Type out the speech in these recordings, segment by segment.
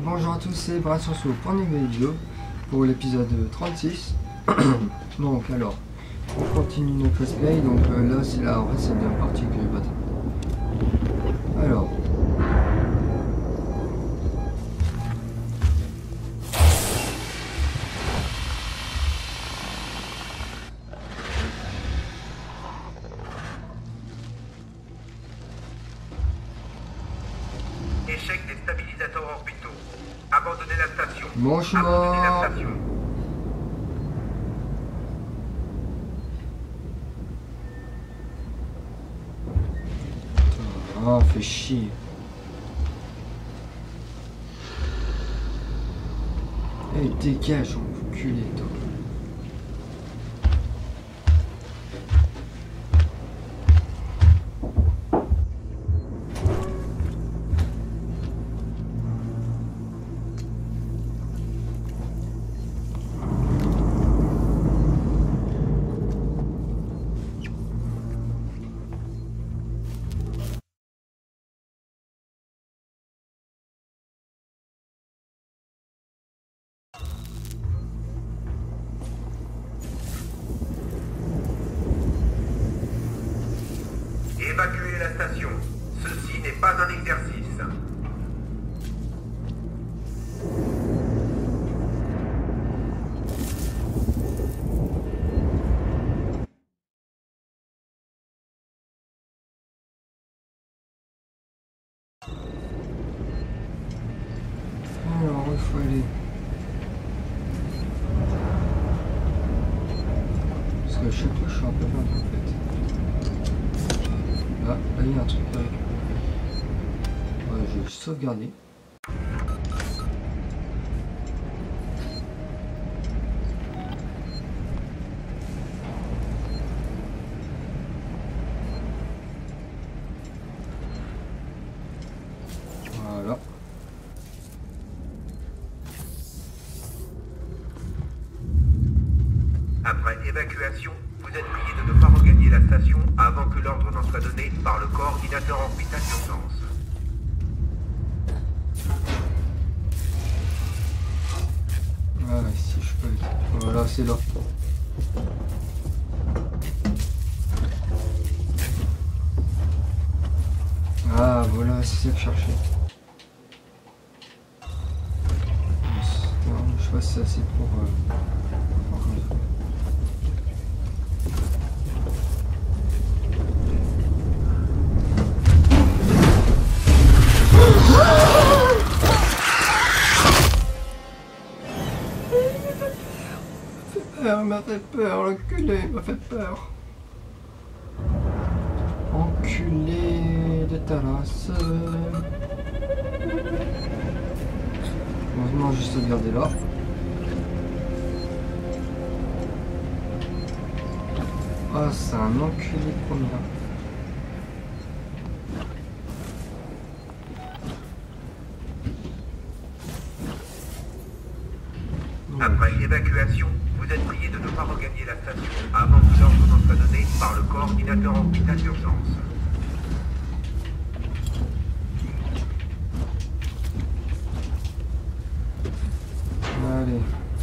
Bonjour à tous, c'est Brassenso pour une nouvelle vidéo pour l'épisode 36. Donc alors, on continue notre let's play. Donc là c'est la recette de partie que j'ai battu. Alors. Échec des stabilisateurs orbitaux. Abandonnez la station. Bon, je suis Abandonnez la mort. station. Ah, fait chier. Eh, dégage, enculé, toi. Évacuez la station. Ceci n'est pas un exercice. Alors, il faut aller. Parce que à chaque fois, je suis un peu perdu en fait. Là, il y a un truc à récupérer. Ouais, je vais sauvegarder. Voilà. Après évacuation, vous êtes prié de ne pas regagner la station avant que l'ordre n'en soit donné par le coordinateur orbital d'urgence. Ah, ici, je peux être. Voilà, c'est là. Ah, voilà, c'est ça que je cherchais. Je sais pas si c'est assez pour... Il m'a fait peur, l'enculé, il m'a fait peur. Enculé de ta race. Heureusement, juste sauvegarder là. Ah, c'est un enculé de première. Après évacuation, vous êtes prié de ne pas regagner la station avant que l'ordre n'en soit donné par le coordinateur orbital d'urgence. Allez.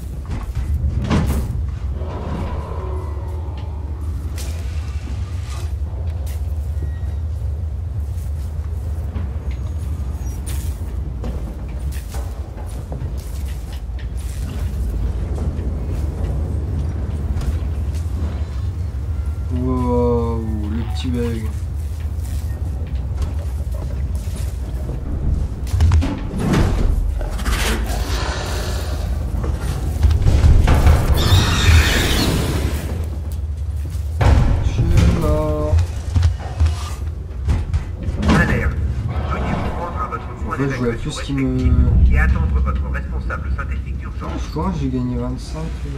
Wow, le petit bug. Je suis mort. Alerte. Veuillez vous rendre à votre point En fait, je vois d'évacuation plus ce qui me... respectif et attendre votre responsable synthétique d'urgence. Je crois que j'ai gagné 25.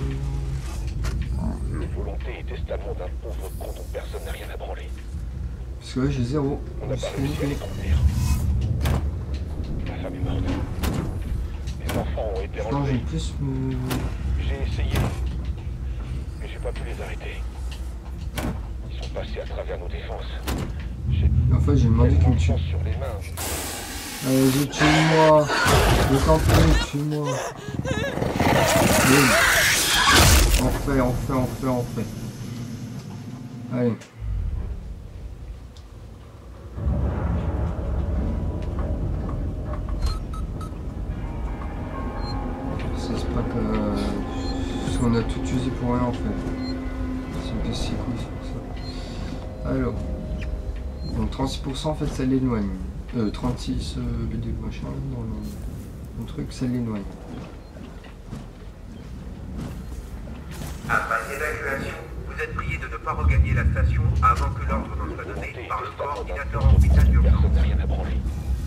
Volonté et testament d'un pauvre con dont personne n'a rien à branler. Parce que là, j'ai 0. On n'a pas réussi à les contenir. Ma femme est morte. Les enfants ont été Je pense que j'ai enlevés. plus me... J'ai essayé, mais j'ai pas pu les arrêter. Ils sont passés à travers nos défenses. J'ai En fait, j'ai demandé qu'il me tue. tellement de sang sur les mains. Allez, tue-moi. Je t'en prie, tue-moi. On refait. Allez. C'est pas que... Parce qu'on a tout usé pour rien en fait. C'est une pièce si cool, c'est ça. Alors. Donc 36% en fait ça l'éloigne. 36 BD machin dans le truc ça l'éloigne. Après l'évacuation, vous êtes prié de ne pas regagner la station avant que l'ordre n'en soit donné par le coordinateur orbital d'urgence. Personne n'a rien à branler.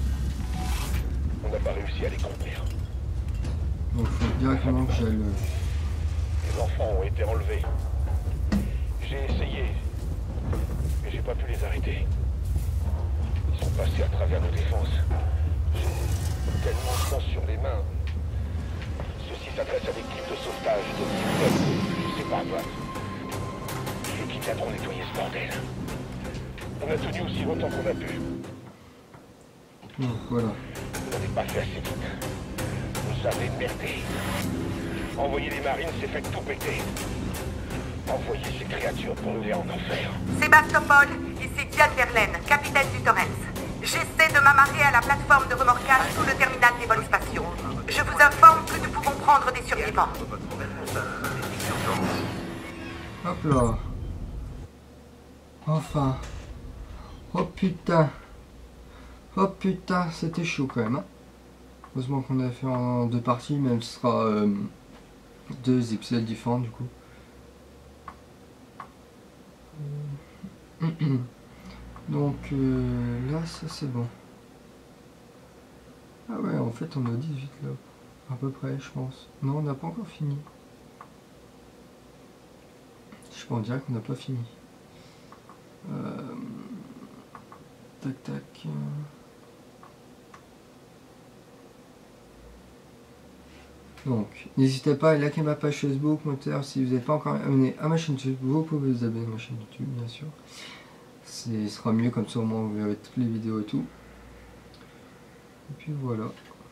On n'a pas réussi à les contenir. Donc il faut directement que j'aille... Les enfants ont été enlevés. J'ai essayé, mais j'ai pas pu les arrêter. Ils sont passés à travers nos défenses. J'ai tellement de sang sur les mains. Ceci s'adresse à l'équipe de sauvetage de je sais pas quoi. Et qui viendront nettoyer ce bordel. On a tenu aussi longtemps qu'on a pu. Donc voilà. Vous n'avez pas fait assez vite. Vous avez merdé. Envoyer les marines, c'est fait tout péter. Envoyez ces créatures brûlées en enfer. Sébastopol, ici Diane Verlaine, capitaine du Torrens. J'essaie de m'amarrer à la plateforme de remorquage sous le terminal des vols spatiaux. Je vous informe que nous pouvons prendre des survivants. Hop là. Enfin. Oh putain. Oh putain, c'était chaud quand même. Hein. Heureusement qu'on a fait en 2 parties, même ce sera 2 épisodes différents du coup. Donc là, ça c'est bon. Ah ouais, en fait on a 18 là. À peu près, je pense. Non, on n'a pas encore fini. Je peux en dire qu'on n'a pas fini. Tac tac. Donc, n'hésitez pas à liker ma page Facebook, moteur, si vous n'êtes pas encore abonné à ma chaîne YouTube, vous pouvez vous abonner à ma chaîne YouTube, bien sûr. Ce sera mieux, comme ça au moins vous verrez toutes les vidéos et tout. Et puis voilà.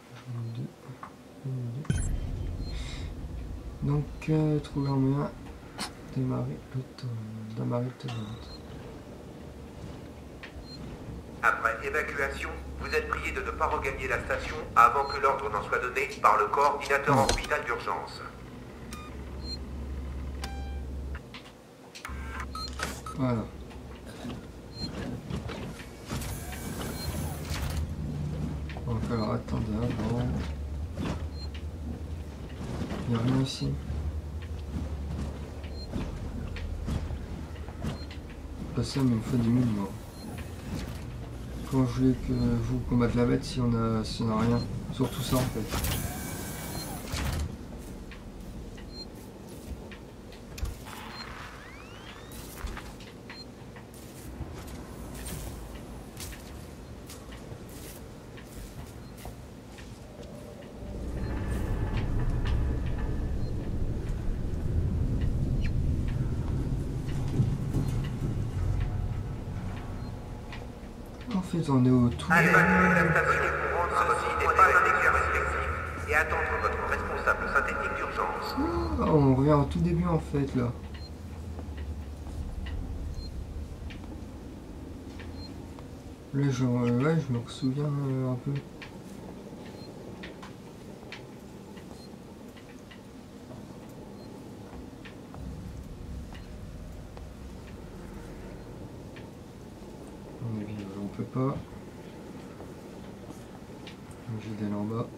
Donc, trouver un moyen démarrer le torrent. Après évacuation, vous êtes prié de ne pas regagner la station avant que l'ordre n'en soit donné par le coordinateur orbital d'urgence. Voilà. Donc alors attendez avant. Il n'y a rien ici. Pas ça mais il me faut des mines moi. Quand je voulais que vous combattre la bête si on a rien. Surtout ça en fait. En fait on est au tout. Évacuer la station courante, ceci n'est pas un exercice flexible. Et attendre votre responsable synthétique d'urgence. Ah, on revient au tout début en fait là. Là je me souviens un peu. On peut pas. Je vais aller en bas.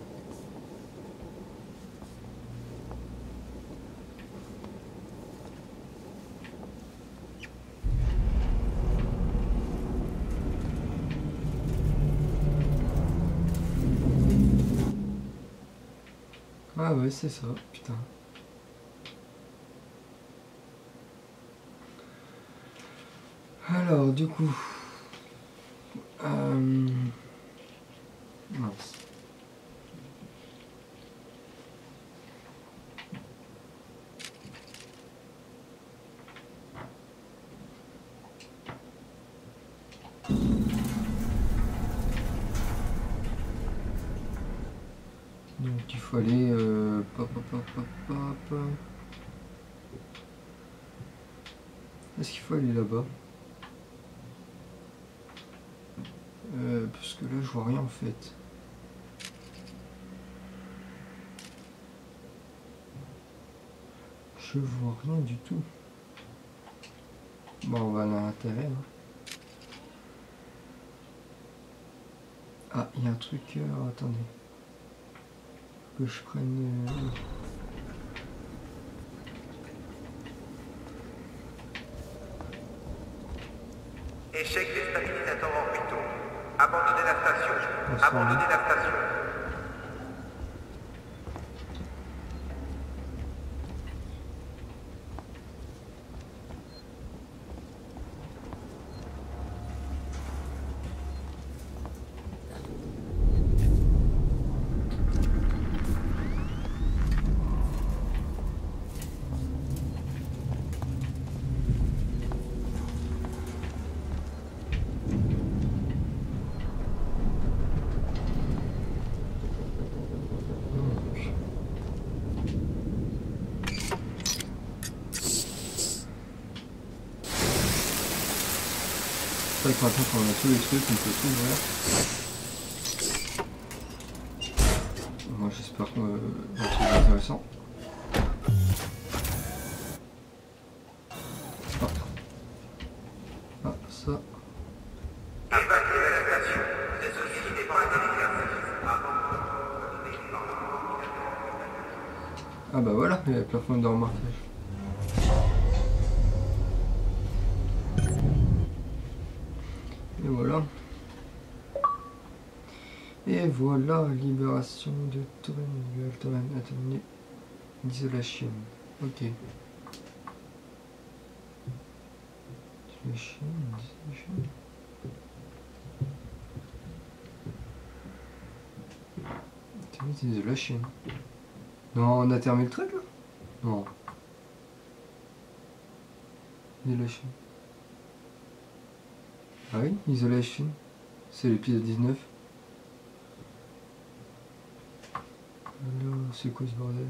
Ah ouais, c'est ça, putain. Alors, du coup... mince. faut aller... Est-ce qu'il faut aller là-bas? Parce que là, je vois rien en fait. Je vois rien du tout. Bon, on va à l'intérieur. Ah, il y a un truc... attendez. Que je prenne... Échec des stabilisateurs orbitaux. Abandonnez la station. Abandonnez la station. C'est vrai que maintenant qu'on a tous les trucs, on peut tout ouvrir. Moi j'espère qu'on va trouver intéressant. Ah, ça. Évacuez la station. C'est ceci dépend de l'exercice. Ah bah voilà, il y a le plafond de remarquage. Et voilà. Et voilà, libération de Torren, atténué d'isolation. Ok. Isolation. Atténué d'isolation. Non, on a terminé le truc là? Non. Isolation. Ah oui, Isolation. C'est l'épisode 19. Alors, c'est quoi ce bordel?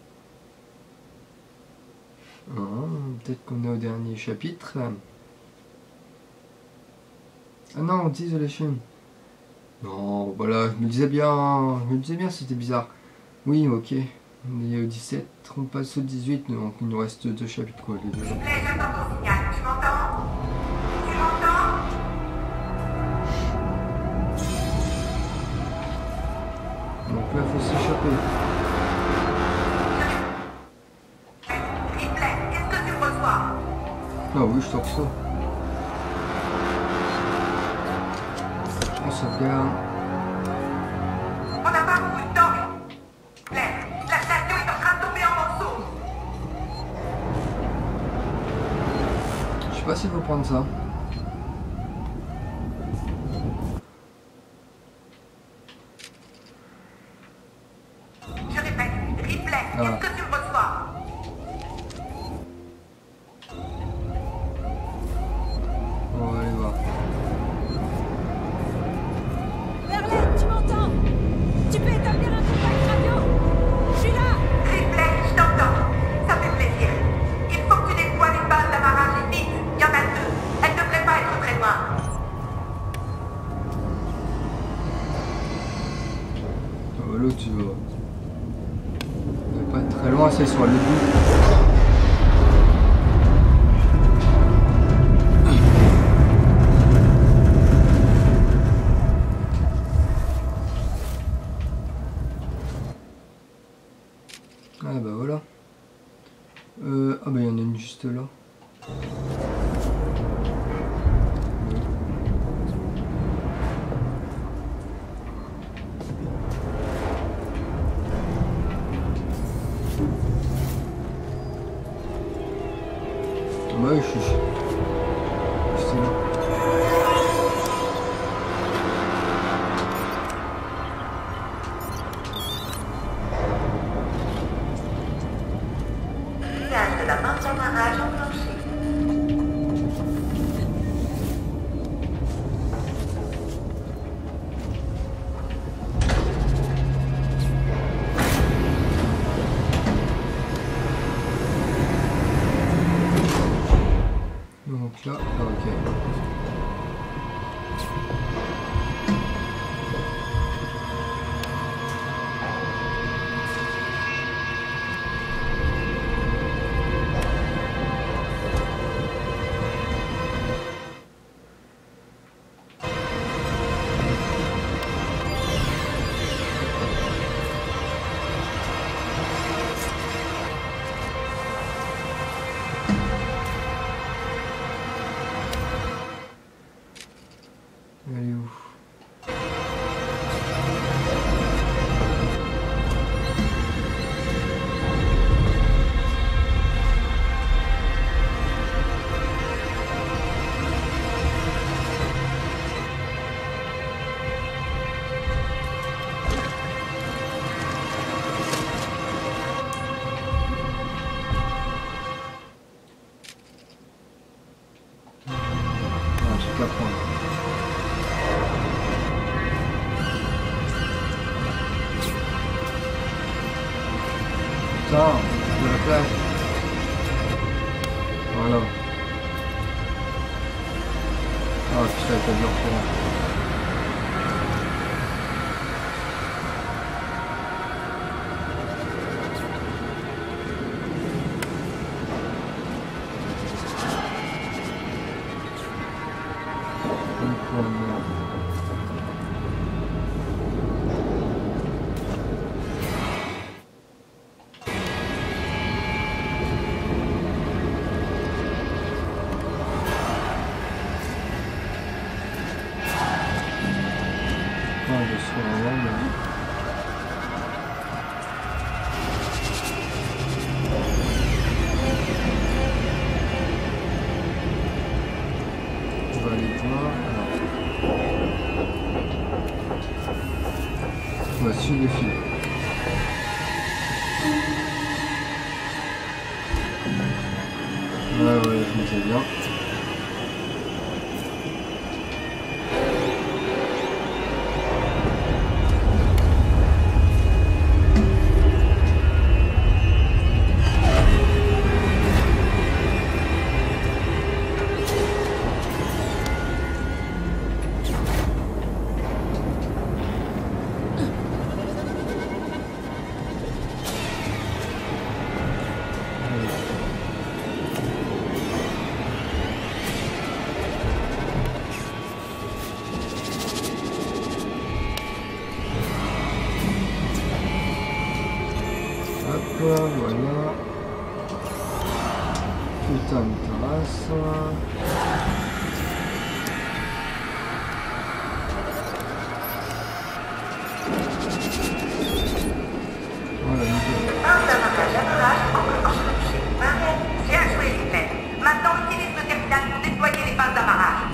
Ah, peut-être qu'on est au dernier chapitre. Ah non, Isolation. Non, voilà, je me disais bien c'était bizarre. Oui, ok. On est au 17, on passe au 18, donc il nous reste 2 chapitres quoi, les deux. J'attends ton signal, tu m'entends? Tu m'entends? Donc là, il faut s'échapper. Ripley, qu'est-ce que tu reçois? Ah oui, je te reçois. On sauvegarde. On n'a pas beaucoup de temps. Ripley, la station est en train de tomber en morceaux. Je sais pas s'il faut prendre ça. Je répète, Ripley, Ah. qu'est-ce que tu reçois? On va aller voir. Verlaine, tu m'entends? Tu peux établir un contact radio? Je suis là! Ripley, je t'entends. Ça fait plaisir. Il faut que tu déploies les bases d'amarrage et vite. Il y en a 2. Elles devraient pas être très loin. Ah bah l'autre, tu vois. On va pas être très loin, c'est sur le bout. Ah bah voilà. Ah bah il y en a une juste là. Ah bah oui, je suis juste là. Usage de la main d'amarrage enclenché. Là, ok. Elle est où? Ah, j'ai qu'à prendre. Ça, de la place. Voilà. Ah putain, t'as bien fait. Je suis vraiment mais... On va aller voir. On va suivre le fil. Ouais, je me disais bien. Voilà. Putain de terrasse. Voilà, nickel. Un davantage d'atterrage encore enclenché. Bien joué, Hitler. Maintenant, utilise le terminal pour déployer les pinces d'amarrage.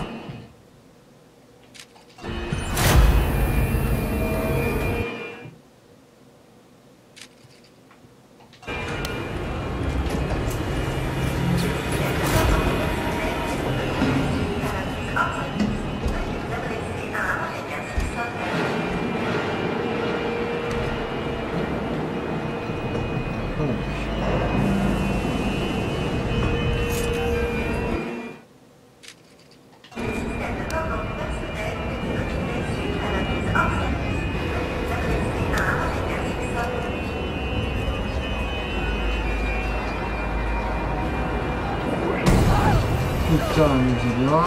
Putain, c'est bien.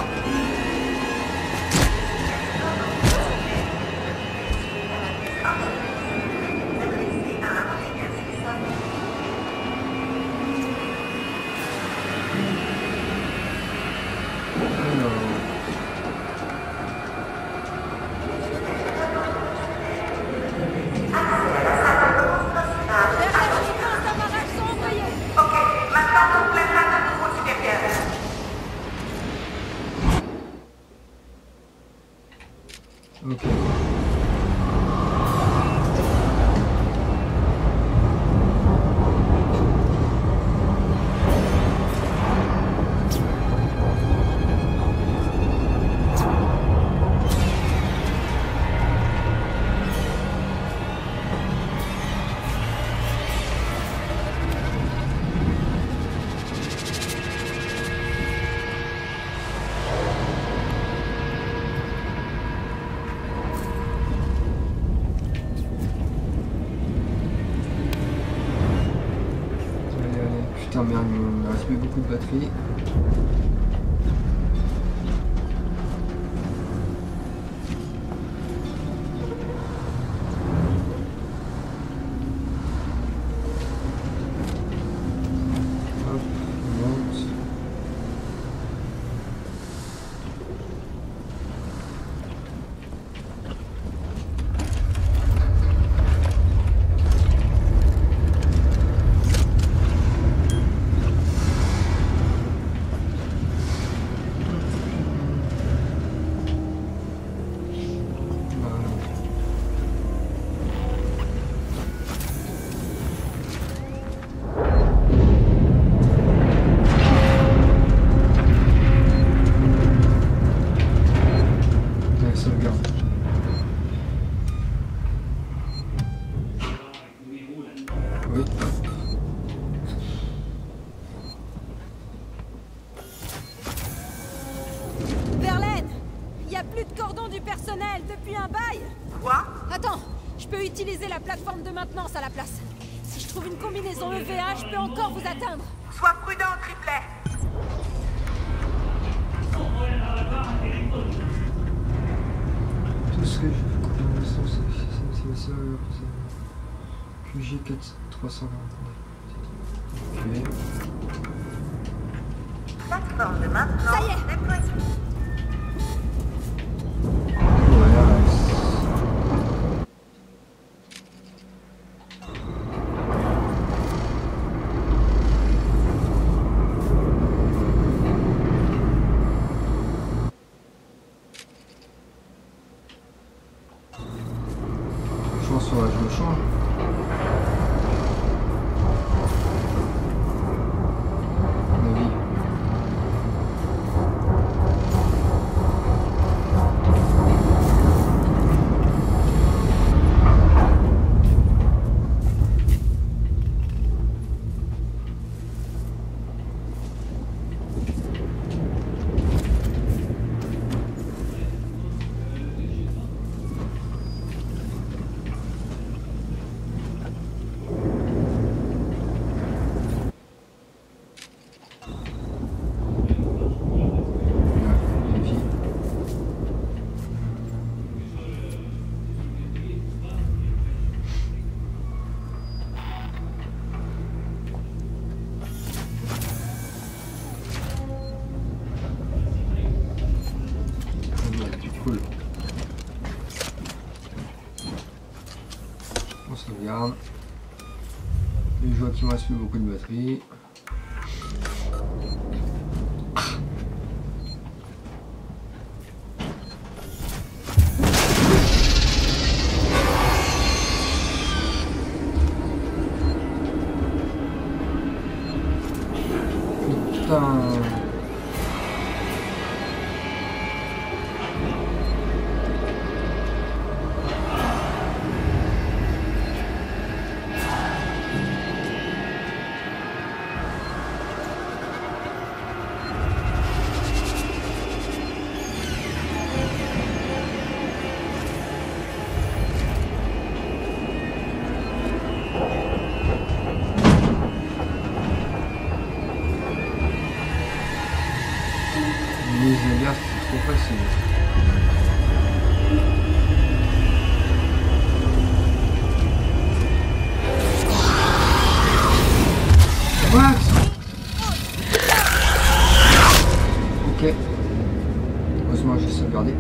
putain merde, il me reste plus beaucoup de batterie. Hop, on monte. Oui. Verlaine, il n'y a plus de cordon du personnel depuis un bail. Quoi? Attends, je peux utiliser la plateforme de maintenance à la place. Si je trouve une combinaison EVA, je peux encore vous atteindre. Sois prudent, Triplet. Tout ce que je fais combinaison, c'est ça, QG 340. Ok. Plateforme de maintenance. Ça y est. Déployée. Je me change. À mon avis. Cool. On sauvegarde. Et je vois qu'il me reste plus beaucoup de batterie. Putain. Les alertes, c'est trop facile. What? Ok. Heureusement, j'ai sauvegardé.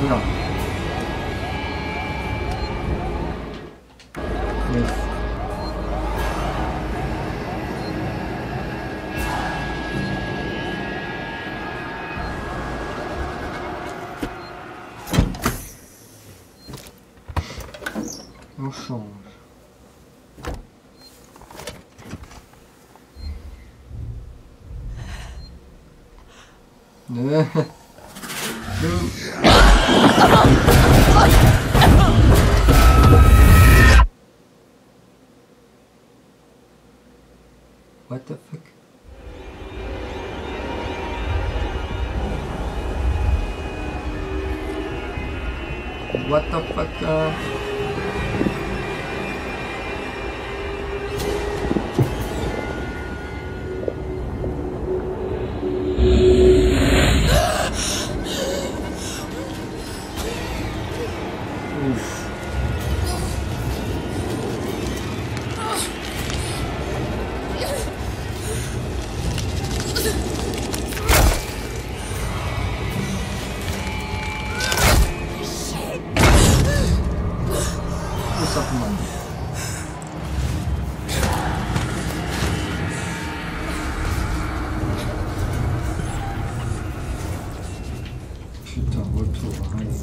c'est là. Yes. On change. What the fuck? What the fuck? Putain, retour, allez.